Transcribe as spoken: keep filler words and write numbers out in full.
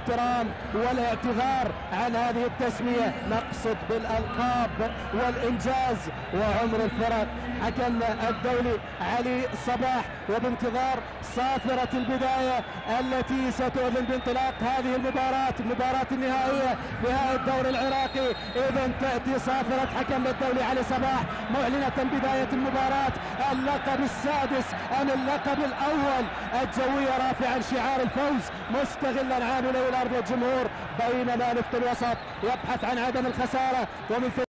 الاحترام والاعتذار عن هذه التسمية. نقصد بالألقاب والإنجاز وعمر الفرق. حكمنا الدولي علي صباح، وبانتظار صافرة البداية التي ستؤذن بانطلاق هذه المباراة، المباراة النهائية نهائي الدوري العراقي. إذا تأتي صافرة حكمنا الدولي علي صباح معلنة بداية المباراة. اللقب السادس أم اللقب الأول؟ الجوية رافعا شعار الفوز مستغلا عاملي الأرض والجمهور، بينما نفط الوسط يبحث عن عدم الخسارة ومن